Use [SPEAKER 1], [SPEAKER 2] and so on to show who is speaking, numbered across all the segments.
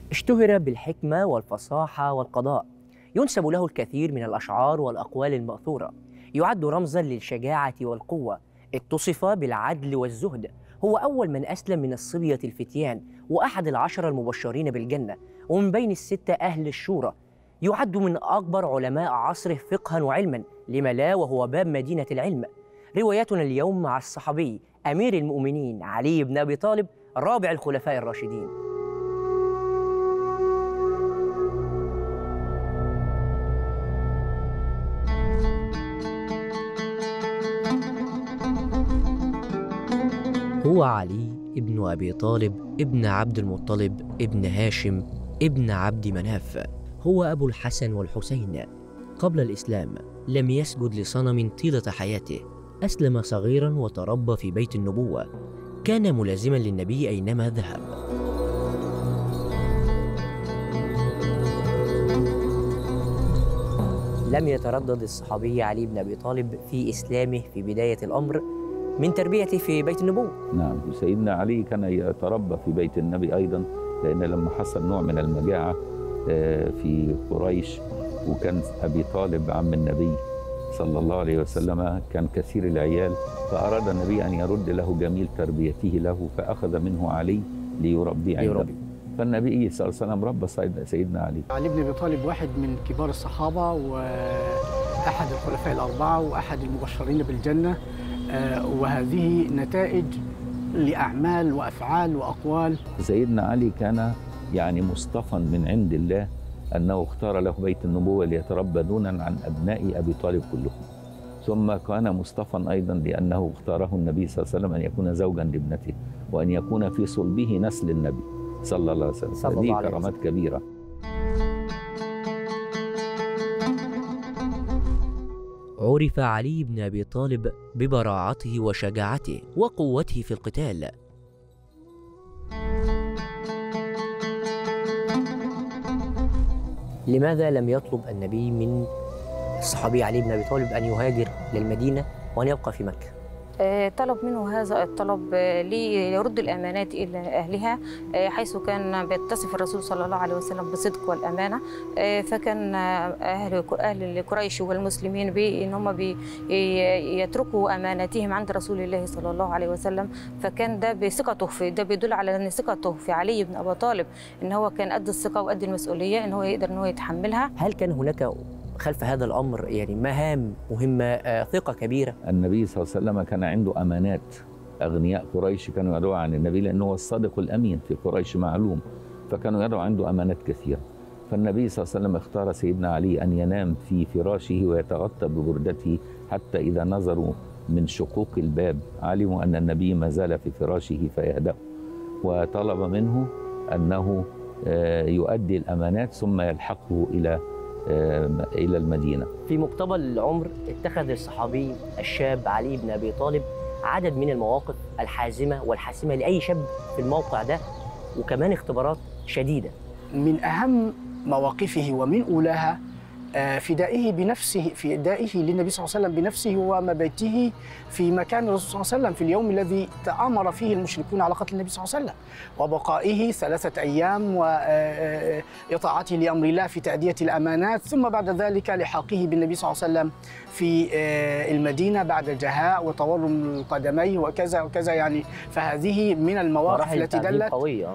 [SPEAKER 1] اشتهر بالحكمة والفصاحة والقضاء، ينسب له الكثير من الأشعار والأقوال المأثورة، يعد رمزاً للشجاعة والقوة، اتصف بالعدل والزهد. هو أول من أسلم من الصبية الفتيان، وأحد العشرة المبشرين بالجنة، ومن بين الستة أهل الشورى. يعد من أكبر علماء عصره فقهاً وعلماً، لما لا وهو باب مدينة العلم. روايتنا اليوم مع الصحابي أمير المؤمنين علي بن أبي طالب، رابع الخلفاء الراشدين. هو علي ابن أبي طالب ابن عبد المطلب ابن هاشم ابن عبد مناف، هو أبو الحسن والحسين. قبل الإسلام لم يسجد لصنم طيلة حياته، أسلم صغيرا وتربى في بيت النبوة، كان ملازما للنبي أينما ذهب. لم يتردد الصحابي علي بن أبي طالب في إسلامه في بداية الأمر من تربيته في بيت النبوة.
[SPEAKER 2] نعم، سيدنا علي كان يتربى في بيت النبي أيضا، لأن لما حصل نوع من المجاعة في قريش، وكان أبي طالب عم النبي صلى الله عليه وسلم كان كثير العيال، فأراد النبي أن يرد له جميل تربيته له، فأخذ منه علي ليربي عنده. فالنبي صلى الله عليه وسلم ربى سيدنا علي.
[SPEAKER 3] علي بن أبي طالب واحد من كبار الصحابة، وأحد الخلفاء الأربعة، وأحد المبشرين بالجنة، وهذه نتائج لأعمال وأفعال وأقوال.
[SPEAKER 2] سيدنا علي كان يعني مصطفى من عند الله، أنه اختار له بيت النبوة ليتربى دونا عن أبناء أبي طالب كلهم، ثم كان مصطفى أيضا لأنه اختاره النبي صلى الله عليه وسلم أن يكون زوجا لابنته، وأن يكون في صلبه نسل النبي صلى الله عليه وسلم. هذه كرامات كبيرة.
[SPEAKER 1] عرف علي بن أبي طالب ببراعته وشجاعته وقوته في القتال. لماذا لم يطلب النبي من الصحابي علي بن أبي طالب أن يهاجر للمدينة وأن يبقى في مكة؟
[SPEAKER 4] طلب منه هذا الطلب ليرد الأمانات إلى أهلها، حيث كان بيتصف الرسول صلى الله عليه وسلم بالصدق والأمانة. فكان أهل قريش والمسلمين بأن هم يتركوا أماناتهم عند رسول الله صلى الله عليه وسلم، فكان ده بثقته ده بيدل على أن ثقته في علي بن أبي طالب، أن هو كان قد الثقة وقد المسؤولية، أن هو يقدر أن هو يتحملها.
[SPEAKER 1] هل كان هناك خلف هذا الأمر يعني مهام مهمة، ثقة كبيرة؟
[SPEAKER 2] النبي صلى الله عليه وسلم كان عنده أمانات. أغنياء قريش كانوا يدعوا عن النبي لأنه هو الصادق الأمين في قريش معلوم، فكانوا يدعوا عنده أمانات كثيرة. فالنبي صلى الله عليه وسلم اختار سيدنا علي أن ينام في فراشه ويتغطى ببردته، حتى إذا نظروا من شقوق الباب علموا أن النبي ما زال في فراشه فيهدأ، وطلب منه أنه يؤدي الأمانات ثم يلحقه إلى المدينة.
[SPEAKER 1] في مقتبل العمر اتخذ الصحابي الشاب علي بن أبي طالب عدد من المواقف الحازمة والحاسمة لأي شاب في الموقع ده، وكمان اختبارات شديدة.
[SPEAKER 3] من أهم مواقفه ومن أولاها فدائه بنفسه، فدائه للنبي صلى الله عليه وسلم بنفسه ومبيته في مكان الرسول صلى الله عليه وسلم في اليوم الذي تآمر فيه المشركون على قتل النبي صلى الله عليه وسلم، وبقائه 3 أيام، وإطاعته لأمر الله في تأدية الأمانات، ثم بعد ذلك لحاقه بالنبي صلى الله عليه وسلم في المدينة بعد الجهاء وتورم القدمين وكذا وكذا. يعني فهذه من المواقف التي دلت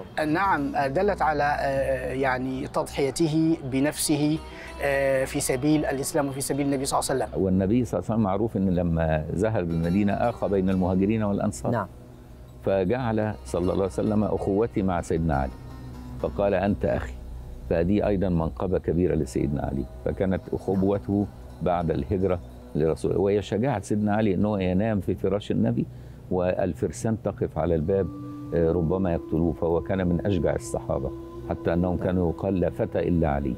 [SPEAKER 3] دلت على يعني تضحيته بنفسه في سبيل الإسلام وفي سبيل النبي صلى الله عليه وسلم.
[SPEAKER 2] والنبي صلى الله عليه وسلم معروف أن لما ذهب المدينة آخى بين المهاجرين والأنصار.
[SPEAKER 1] نعم.
[SPEAKER 2] فجعل صلى الله عليه وسلم أخوتي مع سيدنا علي، فقال أنت أخي، فهذه أيضا منقبة كبيرة لسيدنا علي. فكانت أخوته بعد الهجرة لرسول، وهي شجاعة سيدنا علي أنه ينام في فراش النبي والفرسان تقف على الباب ربما يقتلوه، فهو كان من أشجع الصحابة، حتى أنهم كانوا يقال لا فتى إلا علي.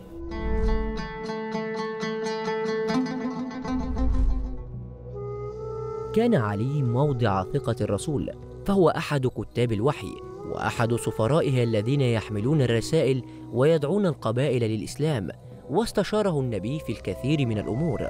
[SPEAKER 1] كان علي موضع ثقة الرسول، فهو أحد كتاب الوحي وأحد سفرائه الذين يحملون الرسائل ويدعون القبائل للإسلام، واستشاره النبي في الكثير من الأمور.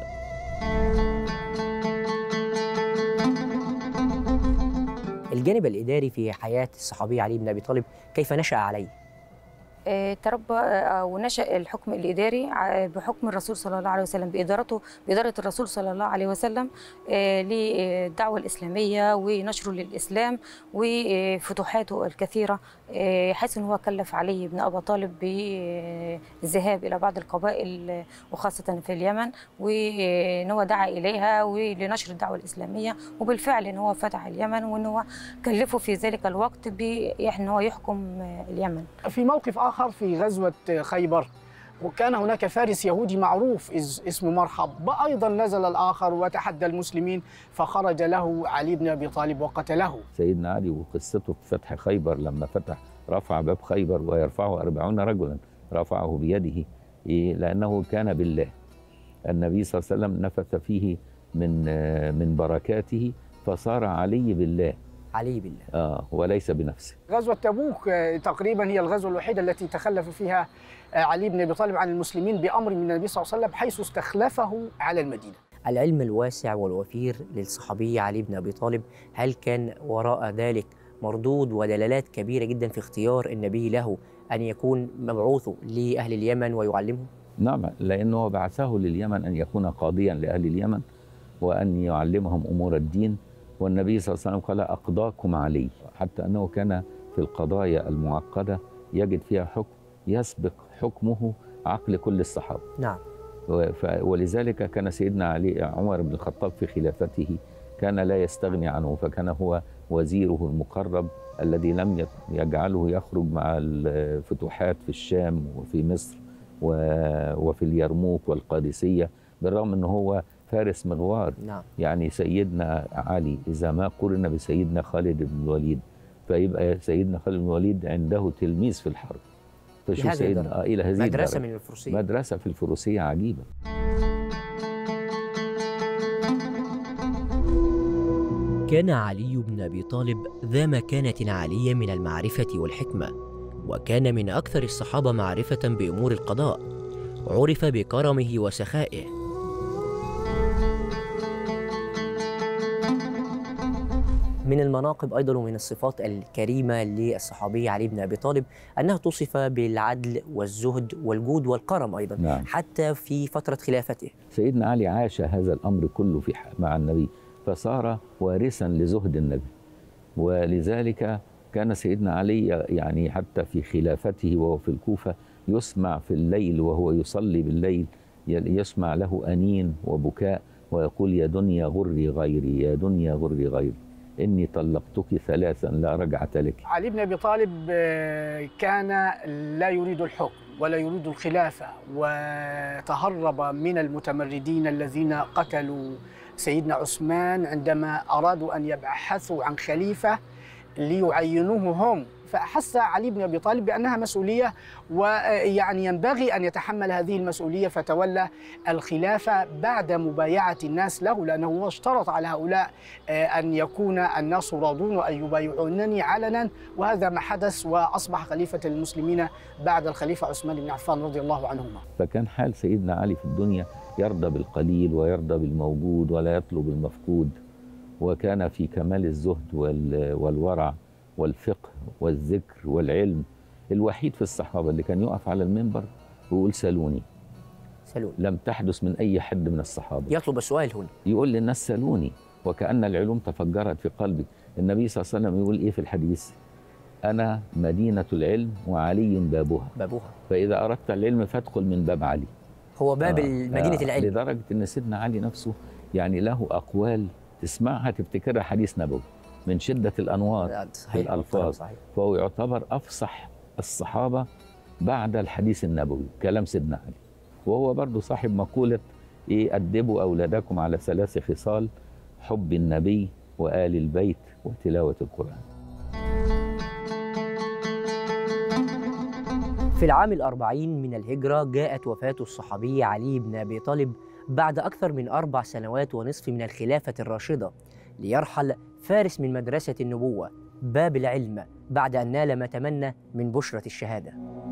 [SPEAKER 1] الجانب الإداري في حياة الصحابي علي بن أبي طالب كيف نشأ عليه؟
[SPEAKER 4] تربى أو نشأ الحكم الإداري بحكم الرسول صلى الله عليه وسلم، بإدارة الرسول صلى الله عليه وسلم للدعوة الإسلامية ونشره للإسلام وفتوحاته الكثيرة، حيث هو كلف علي بن أبي طالب بالذهاب إلى بعض القبائل وخاصة في اليمن، وإن هو دعا إليها ولنشر الدعوة الإسلامية، وبالفعل إن هو فتح اليمن، وإن هو كلفه في ذلك الوقت بأن هو يحكم اليمن.
[SPEAKER 3] في موقف آخر في غزوة خيبر، وكان هناك فارس يهودي معروف اسمه مرحب، أيضا نزل الآخر وتحدى المسلمين فخرج له علي بن أبي طالب وقتله.
[SPEAKER 2] سيدنا علي وقصته في فتح خيبر، لما فتح رفع باب خيبر ويرفعه 40 رجلا، رفعه بيده لأنه كان بالله. النبي صلى الله عليه وسلم نفث فيه من بركاته فصار علي بالله.
[SPEAKER 1] علي بالله
[SPEAKER 2] وليس بنفسه.
[SPEAKER 3] غزوة تبوك تقريبا هي الغزوة الوحيدة التي تخلف فيها علي بن أبي طالب عن المسلمين بأمر من النبي صلى الله عليه وسلم، حيث استخلفه على المدينة.
[SPEAKER 1] العلم الواسع والوفير للصحابي علي بن أبي طالب، هل كان وراء ذلك مردود ودلالات كبيرة جدا في اختيار النبي له أن يكون مبعوثه لأهل اليمن ويعلمهم؟
[SPEAKER 2] نعم، لأنه بعثه لليمن أن يكون قاضيا لأهل اليمن وأن يعلمهم أمور الدين، والنبي صلى الله عليه وسلم قال أقضاكم علي، حتى أنه كان في القضايا المعقدة يجد فيها حكم يسبق حكمه عقل كل الصحابة.
[SPEAKER 1] نعم.
[SPEAKER 2] ولذلك كان سيدنا علي عمر بن الخطاب في خلافته كان لا يستغني عنه، فكان هو وزيره المقرب الذي لم يجعله يخرج مع الفتوحات في الشام وفي مصر وفي اليرموك والقادسية، بالرغم أنه هو فارس مغوار.
[SPEAKER 1] نعم.
[SPEAKER 2] يعني سيدنا علي إذا ما قرن بسيدنا خالد بن الوليد فيبقى سيدنا خالد بن الوليد عنده تلميذ في الحرب. فشوف سيدنا إلى هذه
[SPEAKER 1] مدرسة من الفروسية،
[SPEAKER 2] مدرسة في الفروسية عجيبة.
[SPEAKER 1] كان علي بن أبي طالب ذا مكانة عالية من المعرفة والحكمة، وكان من أكثر الصحابة معرفة بأمور القضاء، عرف بكرمه وسخائه. من المناقب أيضا ومن الصفات الكريمة للصحابي علي بن أبي طالب أنه توصف بالعدل والزهد والجود والكرم أيضا.
[SPEAKER 2] نعم.
[SPEAKER 1] حتى في فترة خلافته
[SPEAKER 2] سيدنا علي عاش هذا الأمر كله مع النبي، فصار وارثا لزهد النبي، ولذلك كان سيدنا علي يعني حتى في خلافته وهو في الكوفة يسمع في الليل وهو يصلي بالليل، يسمع له أنين وبكاء ويقول يا دنيا غري غيري، يا دنيا غري غيري، إني طلقتك ثلاثا لا رجعة لك.
[SPEAKER 3] علي بن أبي طالب كان لا يريد الحكم ولا يريد الخلافة، وتهرب من المتمردين الذين قتلوا سيدنا عثمان عندما أرادوا أن يبحثوا عن خليفة ليعينوه هم، فأحس علي بن أبي طالب بأنها مسؤولية ويعني ينبغي أن يتحمل هذه المسؤولية، فتولى الخلافة بعد مبايعة الناس له، لأنه هو اشترط على هؤلاء أن يكون الناس راضون وأن يبايعونني علنا، وهذا ما حدث، وأصبح خليفة المسلمين بعد الخليفة عثمان بن عفان رضي الله عنهما.
[SPEAKER 2] فكان حال سيدنا علي في الدنيا يرضى بالقليل ويرضى بالموجود ولا يطلب المفقود، وكان في كمال الزهد والورع والفقه والذكر والعلم، الوحيد في الصحابة اللي كان يقف على المنبر ويقول سلوني.
[SPEAKER 1] سلوني
[SPEAKER 2] لم تحدث من أي حد من الصحابة.
[SPEAKER 1] يطلب السؤال هنا،
[SPEAKER 2] يقول للناس سلوني، وكأن العلوم تفجرت في قلبي. النبي صلى الله عليه وسلم يقول إيه في الحديث؟ أنا مدينة العلم وعلي بابها. فإذا أردت العلم فادخل من باب علي.
[SPEAKER 1] هو باب مدينة العلم.
[SPEAKER 2] لدرجة أن سيدنا علي نفسه يعني له أقوال تسمعها تفتكرها حديث نبوي من شدة الأنوار في الألفاظ، فهو يعتبر أفصح الصحابة بعد الحديث النبوي كلام سيدنا علي. وهو برضو صاحب مقولة أدبوا أولادكم على 3 خصال: حب النبي وآل البيت وتلاوة القرآن.
[SPEAKER 1] في العام 40 من الهجرة جاءت وفاة الصحابي علي بن أبي طالب بعد أكثر من 4 سنوات ونصف من الخلافة الراشدة، ليرحل فارس من مدرسة النبوة باب العلم بعد أن نال ما تمنى من بشرة الشهادة.